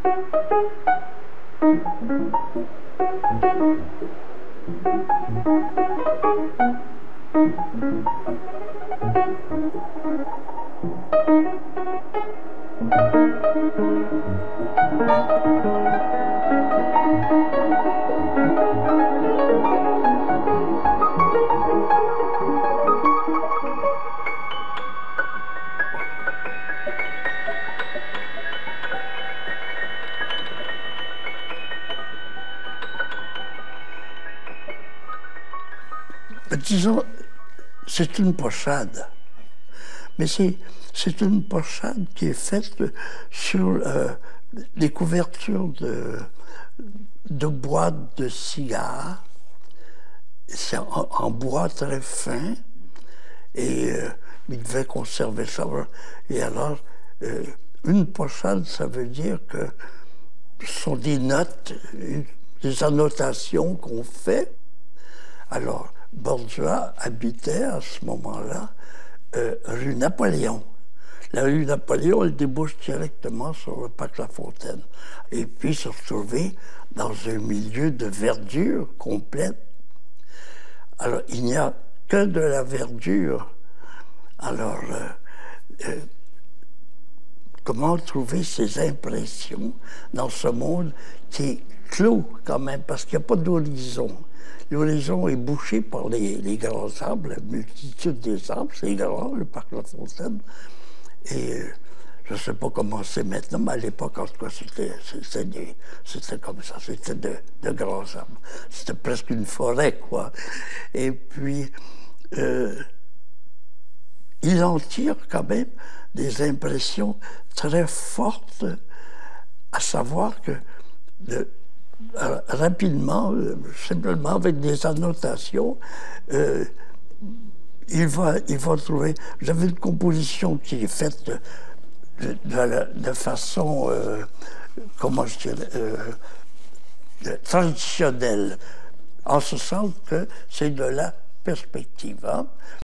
Disons, c'est une pochade, mais c'est une pochade qui est faite sur les couvertures de boîtes de cigares. C'est en bois très fin, et il devait conserver ça. Et alors, une pochade, ça veut dire que ce sont des notes, des annotations qu'on fait. Alors, Bordua habitait à ce moment-là rue Napoléon. La rue Napoléon, elle débouche directement sur le parc La Fontaine. Et puis se retrouver dans un milieu de verdure complète. Alors, il n'y a que de la verdure. Alors, comment trouver ces impressions dans ce monde qui est clos quand même, parce qu'il n'y a pas d'horizon. L'horizon est bouché par les grands arbres, la multitude des arbres, c'est grand, le parc La Fontaine. Et je ne sais pas comment c'est maintenant, mais à l'époque, en tout cas, c'était comme ça, c'était de grands arbres. C'était presque une forêt, quoi. Et puis, il en tire quand même des impressions très fortes, à savoir que rapidement, simplement avec des annotations, il va trouver... J'avais une composition qui est faite de façon, comment je dirais, traditionnelle, en ce sens que c'est de la perspective. Hein?